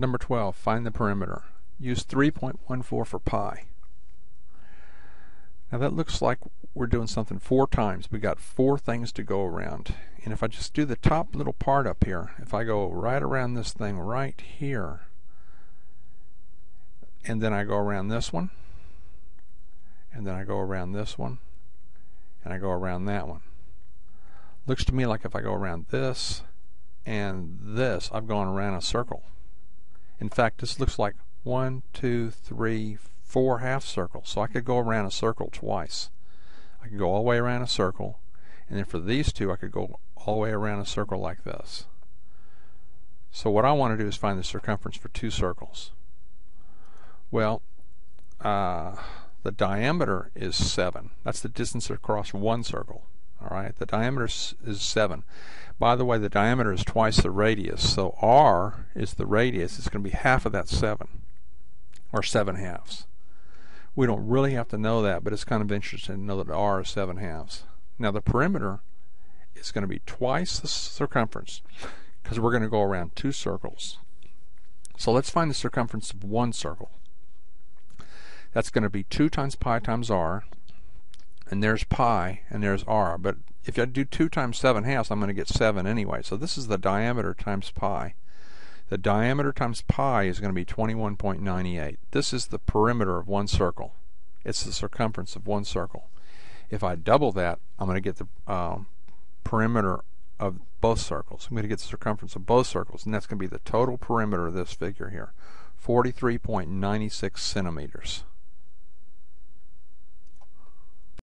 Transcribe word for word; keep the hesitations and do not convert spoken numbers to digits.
Number twelve, find the perimeter. Use three point one four for pi. Now that looks like we're doing something four times. We got four things to go around. And if I just do the top little part up here, if I go right around this thing right here, and then I go around this one, and then I go around this one, and I go around that one. Looks to me like if I go around this and this, I've gone around a circle. In fact, this looks like one, two, three, four half circles. So I could go around a circle twice. I could go all the way around a circle, and then for these two I could go all the way around a circle like this. So what I want to do is find the circumference for two circles. Well, uh, the diameter is seven. That's the distance across one circle. All right, the diameter is seven. By the way, the diameter is twice the radius, so r is the radius. It's going to be half of that seven, or seven halves. We don't really have to know that, but it's kind of interesting to know that r is seven halves. Now the perimeter is going to be twice the circumference, because we're going to go around two circles. So let's find the circumference of one circle. That's going to be two times pi times r, and there's pi, and there's r. But if I do two times seven halves, I'm going to get seven anyway. So this is the diameter times pi. The diameter times pi is going to be twenty-one point nine eight. This is the perimeter of one circle. It's the circumference of one circle. If I double that, I'm going to get the um, perimeter of both circles. I'm going to get the circumference of both circles, and that's going to be the total perimeter of this figure here, forty-three point nine six centimeters.